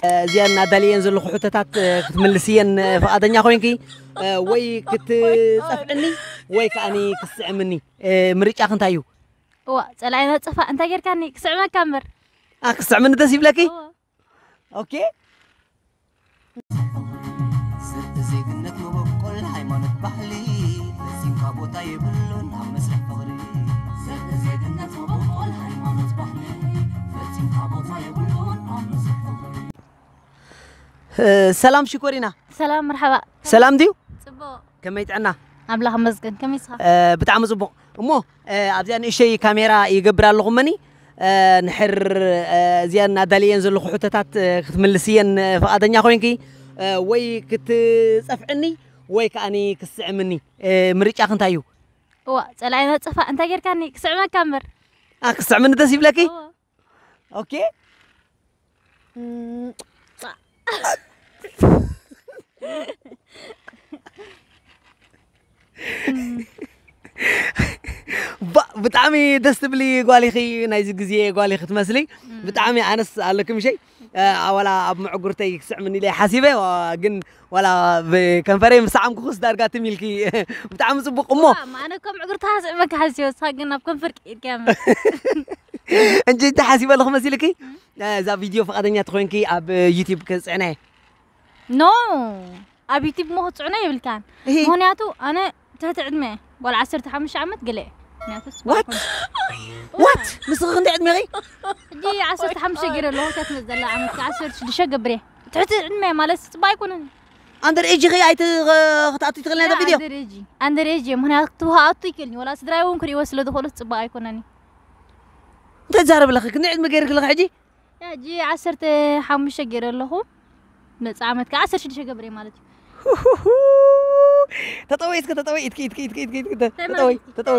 زيان دالين زلو حوتتات كتملسين فقادنيا خوينكي وي كتصفعني وي كاني كسعمني مريقا خنتايو وا صلاينا صفا انت غيركاني كسعما كامر كسعمني تسيبلكي اوكي زيدنك مبقول هايمانك بحلي لازم كابوتا يبلون عم مسرح فغري زيدنك مبقول هايمانك بحلي لازم كابوتا يبلون عم مسرح فغري سلام شكورينا سلام مرحبا سلام ديو صبو كما يتعنا عملها مزقن كم يسخ بتعم صبو امو ابزيان شي كاميرا يقبر لغمني نحر زيان دالين زلو حوتتات كتملسين فقادنيا خوينكي وي كتصفعني وي كاني كسعمني مريقا خنتايو وا صلاينا صفا انت غيركاني كسعما كامر كسعمني تسيبلكي اوكي بتعمي دستبلي قالي خي نايز غزيه قالي ختمسلي بتعمي انس عليكم شيء ولا اب معقرتي كسع مني لي حاسبه وقن ولا بكنفري مسعم كوس دارغات ميلكي بتعمي صبق امو ما انا كم عقرتها سمك حاسيو صاقنا بكنفر كامل انت حاسبه لكم مسلكي ذا فيديو فقدنيا تخوينكي اب يوتيوب كصعناه نو اب يوتيوب مو صعناه يبلكان مهنياتو انا تحت عدمه ولا 15 عمت قلي وات مسخ عندي عدمي غي دي 15 غير لو كتنزل عمت 10 دشا قبري تحت عدمه مالس باي يكون اندر ايجي غي ايت خطاتي تغلنا هذا فيديو اندر ايجي مهنياتو هاتو يكلني ولا سدرايون كري وسلو دخلت صباي يكونني انت تزارب لك كني عدمي غيرك لك حجي يا جي 15 غير له نص عمت 10 دشا قبري مالتي تطوي اسكت تطوي اتكي تطوي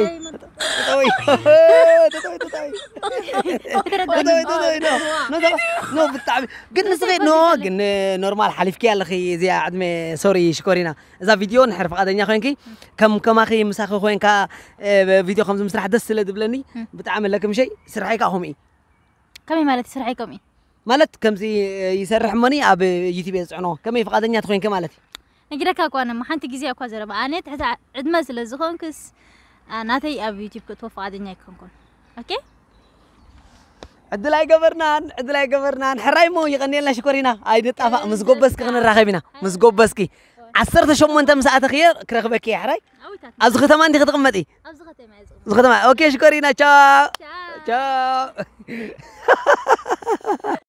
نو بالتعب قلنا صغير نو قلنا نورمال حليفك يا اخي زي عدمي سوري شكورينا اذا فيديو نحرف قادنيا خوينكي كم اخي مساخ خوينكا فيديو 5 مسرح دس لدبلني بتعمل لكم شيء سرحيك هم ايه كمي مالتي سرحيكم ايه مالت كم زي يسرح مني اب يوتيوب يصعنوه كمي فقادنيا تخوينك مالتي نجرك أكوانا ما حنتي جزء أكوا زربا أنا تحت عدمة سلزخون كس أنا تي أبي يوتيوب كتوفى عادي نيكون كون أوكي عدلاي قبرنان حرايمو يغني لنا شكورينا هاي نتفق مسقوب بس كغن الرخيبنا مسقوب بس كي عصرت شو انت مساعة خير كرخبك يا حراي أزغت ما عندي خدمتي أزغت ما أوكي شكورينا تشاو